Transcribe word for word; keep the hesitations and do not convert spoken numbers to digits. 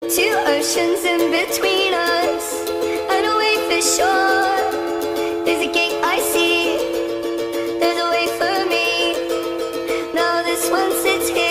Two oceans in between us, and away for shore. There's a gate I see, there's a way for me. Now this one sits here.